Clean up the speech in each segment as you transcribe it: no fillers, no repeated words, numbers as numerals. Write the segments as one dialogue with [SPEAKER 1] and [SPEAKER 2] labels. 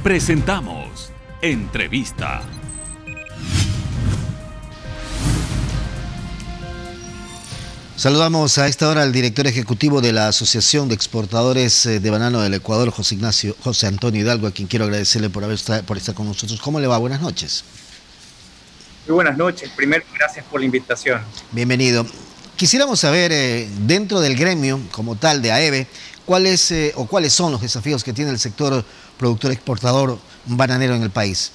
[SPEAKER 1] Presentamos Entrevista.
[SPEAKER 2] Saludamos a esta hora al director ejecutivo de la Asociación de Exportadores de Banano del Ecuador, José Antonio Hidalgo, a quien quiero agradecerle por estar con nosotros. ¿Cómo le va? Buenas noches.
[SPEAKER 3] Muy buenas noches. Primero, gracias por la invitación.
[SPEAKER 2] Bienvenido. Quisiéramos saber, dentro del gremio como tal de AEBE, cuáles son los desafíos que tiene el sector productor exportador bananero en el país.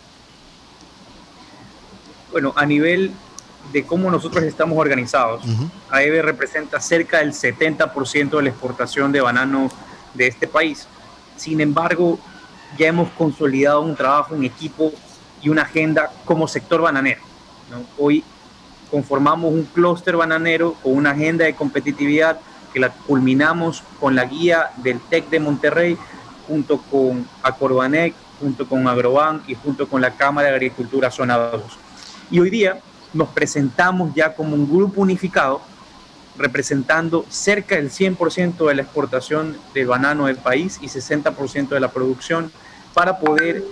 [SPEAKER 3] Bueno, a nivel de cómo nosotros estamos organizados, AEBE representa cerca del 70% de la exportación de banano de este país. Sin embargo, ya hemos consolidado un trabajo en equipo y una agenda como sector bananero, ¿no? Hoy conformamos un clúster bananero con una agenda de competitividad que la culminamos con la guía del TEC de Monterrey, junto con Acorbanec, junto con Agroban y junto con la Cámara de Agricultura Zona 2. Y hoy día nos presentamos ya como un grupo unificado, representando cerca del 100% de la exportación de banano del país y 60% de la producción, para poder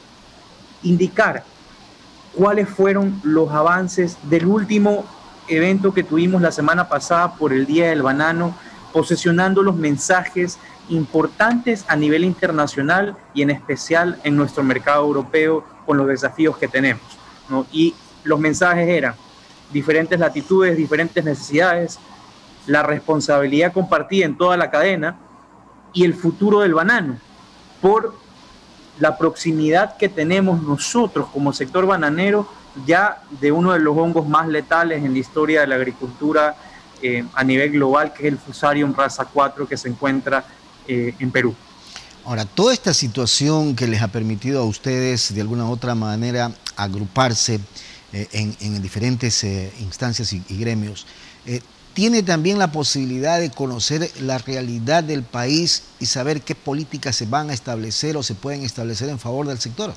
[SPEAKER 3] indicar cuáles fueron los avances del último evento que tuvimos la semana pasada por el Día del Banano, posicionando los mensajes importantes a nivel internacional y en especial en nuestro mercado europeo con los desafíos que tenemos, ¿no? Y los mensajes eran diferentes latitudes, diferentes necesidades, la responsabilidad compartida en toda la cadena y el futuro del banano, por la proximidad que tenemos nosotros como sector bananero ya de uno de los hongos más letales en la historia de la agricultura a nivel global, que es el Fusarium raza 4, que se encuentra en Perú.
[SPEAKER 2] Ahora, toda esta situación que les ha permitido a ustedes de alguna u otra manera agruparse en diferentes instancias y gremios, tiene también la posibilidad de conocer la realidad del país y saber qué políticas se van a establecer o se pueden establecer en favor del sector.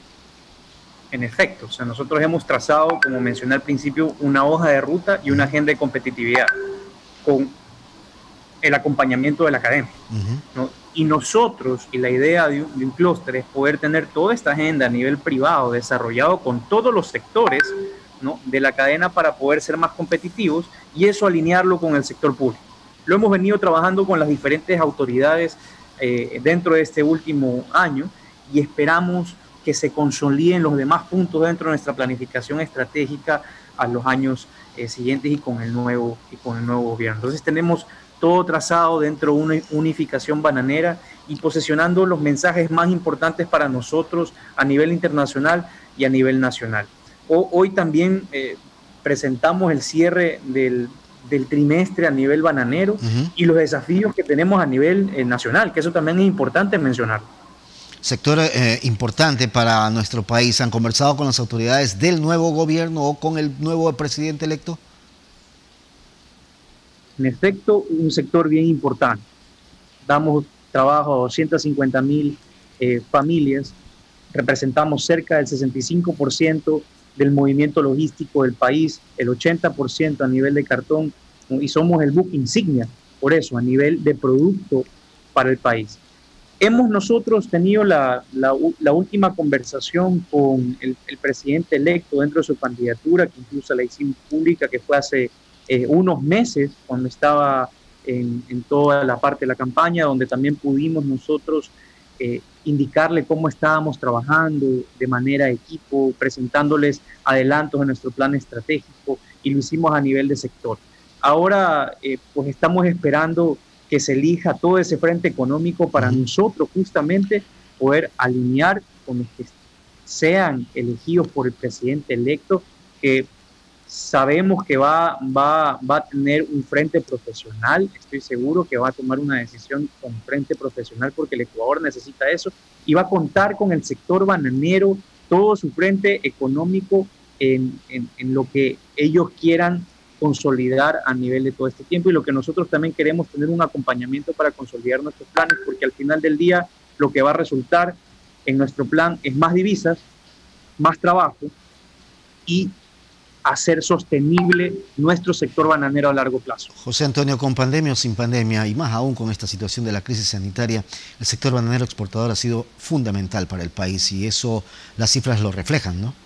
[SPEAKER 3] En efecto, o sea, nosotros hemos trazado, como mencioné al principio, una hoja de ruta y una agenda de competitividad con el acompañamiento de la academia, ¿no? Y nosotros, y la idea de un clúster es poder tener toda esta agenda a nivel privado desarrollado con todos los sectores, ¿no?, de la cadena, para poder ser más competitivos y eso alinearlo con el sector público. Lo hemos venido trabajando con las diferentes autoridades dentro de este último año y esperamos que se consoliden los demás puntos dentro de nuestra planificación estratégica a los años siguientes y con el nuevo gobierno. Entonces tenemos todo trazado dentro de una unificación bananera y posicionando los mensajes más importantes para nosotros a nivel internacional y a nivel nacional. Hoy también presentamos el cierre del trimestre a nivel bananero y los desafíos que tenemos a nivel nacional, que eso también es importante mencionar.
[SPEAKER 2] Sector importante para nuestro país. ¿Han conversado con las autoridades del nuevo gobierno o con el nuevo presidente electo?
[SPEAKER 3] En efecto, un sector bien importante. Damos trabajo a 250,000 familias, representamos cerca del 65% del movimiento logístico del país, el 80% a nivel de cartón, y somos el buque insignia, por eso, a nivel de producto para el país. Hemos nosotros tenido la última conversación con el presidente electo dentro de su candidatura, que incluso la hicimos pública, que fue hace unos meses, cuando estaba en toda la parte de la campaña, donde también pudimos nosotros indicarle cómo estábamos trabajando de manera de equipo, presentándoles adelantos en nuestro plan estratégico, y lo hicimos a nivel de sector. Ahora pues estamos esperando que se elija todo ese frente económico para nosotros justamente poder alinear con los que sean elegidos por el presidente electo, que sabemos que va a tener un frente profesional. Estoy seguro que va a tomar una decisión con frente profesional porque el Ecuador necesita eso, y va a contar con el sector bananero, todo su frente económico en lo que ellos quieran consolidar a nivel de todo este tiempo, y lo que nosotros también queremos tener un acompañamiento para consolidar nuestros planes, porque al final del día lo que va a resultar en nuestro plan es más divisas, más trabajo y hacer sostenible nuestro sector bananero a largo plazo.
[SPEAKER 2] José Antonio, con pandemia o sin pandemia, y más aún con esta situación de la crisis sanitaria, el sector bananero exportador ha sido fundamental para el país y eso las cifras lo reflejan, ¿no?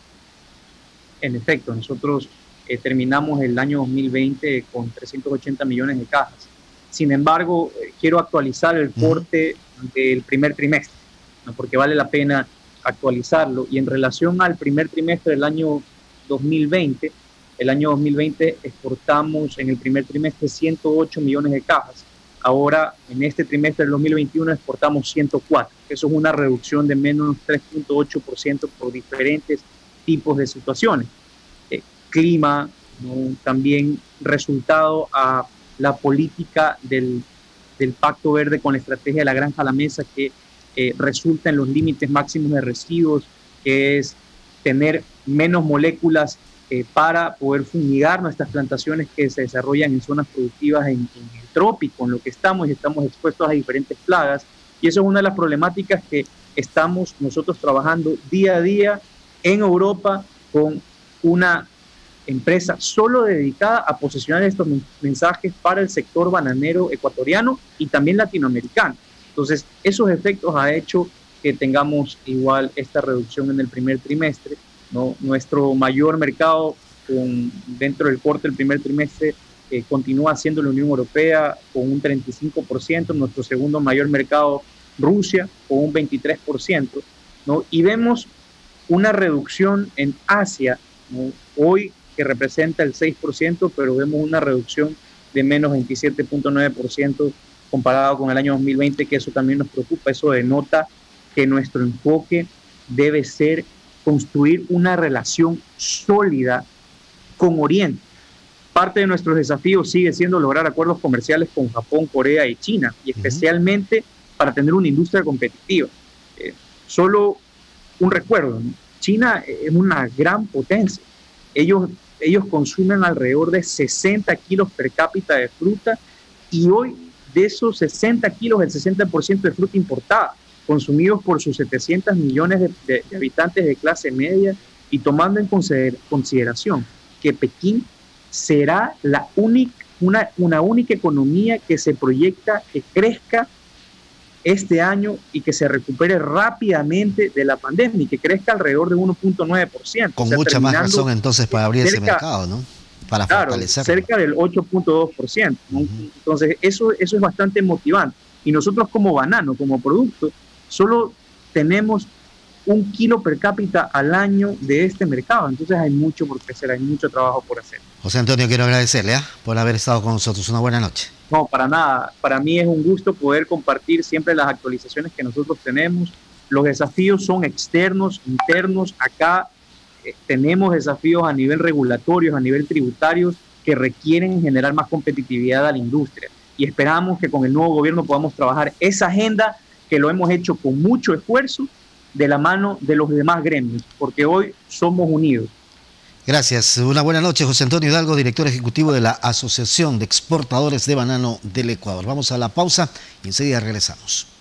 [SPEAKER 3] En efecto, nosotros terminamos el año 2020 con 380 millones de cajas. Sin embargo, quiero actualizar el corte del primer trimestre, ¿no? Porque vale la pena actualizarlo. Y en relación al primer trimestre del año 2020, el año 2020 exportamos en el primer trimestre 108 millones de cajas. Ahora, en este trimestre del 2021, exportamos 104. Eso es una reducción de menos 3.8% por diferentes tipos de situaciones. Clima, ¿no? También resultado a la política del Pacto Verde con la estrategia de la granja a la mesa, que resulta en los límites máximos de residuos, que es tener menos moléculas para poder fumigar nuestras plantaciones que se desarrollan en zonas productivas en el trópico, en lo que estamos expuestos a diferentes plagas. Y eso es una de las problemáticas que estamos nosotros trabajando día a día en Europa con una empresa solo dedicada a posicionar estos mensajes para el sector bananero ecuatoriano y también latinoamericano. Entonces, esos efectos ha hecho que tengamos igual esta reducción en el primer trimestre, ¿no? Nuestro mayor mercado dentro del corte del primer trimestre continúa siendo la Unión Europea con un 35%, nuestro segundo mayor mercado Rusia con un 23%, ¿no? Y vemos una reducción en Asia, ¿no? Hoy que representa el 6%, pero vemos una reducción de menos 27.9% comparado con el año 2020, que eso también nos preocupa. Eso denota que nuestro enfoque debe ser construir una relación sólida con Oriente. Parte de nuestros desafíos sigue siendo lograr acuerdos comerciales con Japón, Corea y China, y especialmente para tener una industria competitiva. Solo un recuerdo, ¿no? China es una gran potencia. Ellos consumen alrededor de 60 kilos per cápita de fruta, y hoy de esos 60 kilos, el 60% de fruta importada, consumidos por sus 700 millones de habitantes de clase media, y tomando en consideración que Pekín será una única economía que se proyecta que crezca este año y que se recupere rápidamente de la pandemia y que crezca alrededor de 1.9%.
[SPEAKER 2] Con mucha más razón entonces para abrir ese mercado, ¿no? Para fortalecerlo.
[SPEAKER 3] Cerca del 8.2%, ¿no? Entonces eso es bastante motivante. Y nosotros como banano, como producto, solo tenemos 1 kilo per cápita al año de este mercado. Entonces hay mucho por crecer, hay mucho trabajo por hacer.
[SPEAKER 2] José Antonio, quiero agradecerle por haber estado con nosotros. Una buena noche.
[SPEAKER 3] No, para nada. Para mí es un gusto poder compartir siempre las actualizaciones que nosotros tenemos. Los desafíos son externos, internos. Acá tenemos desafíos a nivel regulatorio, a nivel tributario, que requieren generar más competitividad a la industria. Y esperamos que con el nuevo gobierno podamos trabajar esa agenda, que lo hemos hecho con mucho esfuerzo, de la mano de los demás gremios, porque hoy somos unidos.
[SPEAKER 2] Gracias. Una buena noche, José Antonio Hidalgo, director ejecutivo de la Asociación de Exportadores de Banano del Ecuador. Vamos a la pausa y enseguida regresamos.